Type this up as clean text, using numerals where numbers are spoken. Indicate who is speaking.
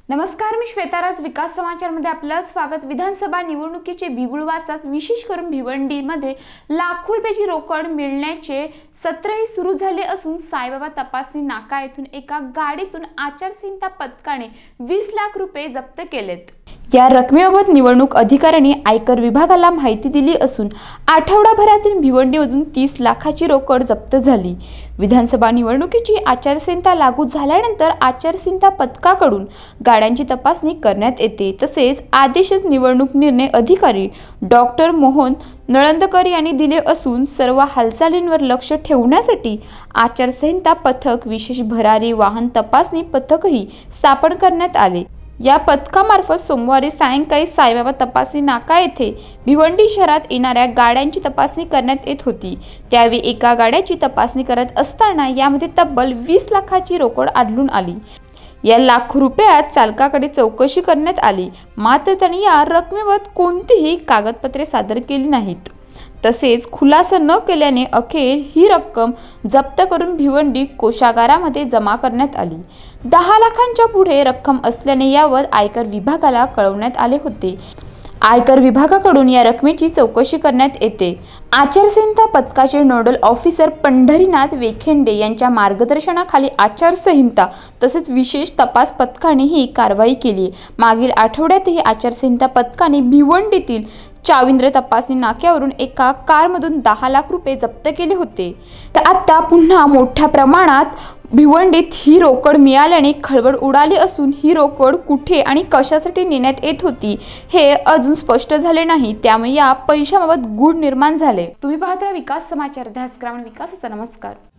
Speaker 1: नमस्कार, मी श्वेताराज विकास समाचारमध्ये आपलं स्वागत। विधानसभा निवडणुकीचे बिगुलवासात विशेष करून भिवंडीमध्ये लाखो रुपयाची रोकड मिळण्याचे सत्रही सुरू झाले असून साईबाबा तपासणी नाका येथून एका गाडीतून आचारसंहिता पथकाने 20 लाख रुपये जप्त केलेत। या रकमेबाबत निवडणूक अधिकाऱ्यांनी आयकर विभागाला माहिती दिली असून आठवडाभरातील भिवंडीमधून 30 लाखाची रोकड जप्त झाली। विधानसभा निवडणुकीची आचारसंहिता लागू झाल्यानंतर आचारसंहिता पथकाकडून गाड्यांची तपासणी करण्यात येते। तसेच आदेशच निवडणूक निर्णय अधिकारी डॉक्टर मोहन नळंदकर यांनी दिले असून सर्व हालचालींवर लक्ष ठेवण्यासाठी आचारसंहिता पथक विशेष भरारी वाहन तपासणी पथकही स्थापन करण्यात आले। या पथकामार्फत सोमवारी सायंकाळी साईबाबा तपासणी नाका येथे भिवंडी शहरात येणाऱ्या गाड्यांची तपासणी करण्यात येत होती। त्यावेळी एका गाड्याची तपासणी करत असताना यामध्ये तब्बल 20 लाखाची रोकड आढळून आली। या लाखो रुपयात चालकाकडे चौकशी करण्यात आली, मात्र त्यांनी या रकमेबाबत कोणतीही कागदपत्रे सादर केली नाहीत। तसेच खुलासा न केल्याने अखेर ही रक्कम जप्त करून भिवंडी कोषागारामध्ये जमा करण्यात आली। 10 लाखांच्या पुढे रक्कम असल्याने यावर आयकर विभागाला कळवण्यात आले होते। आयकर विभागाकडून या रकमेची चौकशी करण्यात येते। आचारसंहिता पथकाचे नोडल ऑफिसर पंढरीनाथ वेखेंडे यांच्या मार्गदर्शनाखाली आचारसंहिता तसेच विशेष तपास पथकाने ही कारवाई केली। मागील आठवड्यातही आचारसंहिता पथकाने भिवंडीतील चाविंद्र तपासणी नाक्यावरून एका कारमधून 10 लाख रुपये जप्त केले होते। तर आता पुन्हा मोठ्या प्रमाणात भिवंडीत ही रोकड मिळाल्याने खळबळ उडाली असून ही रोकड कुठे आणि कशासाठी नेण्यात येत होती हे अजून स्पष्ट झाले नाही। त्यामुळे या पैशाबाबत गूढ निर्माण झाले। तुम्ही पाहता विकास समाचार, ध्यास ग्रामीण विकासाचा। नमस्कार।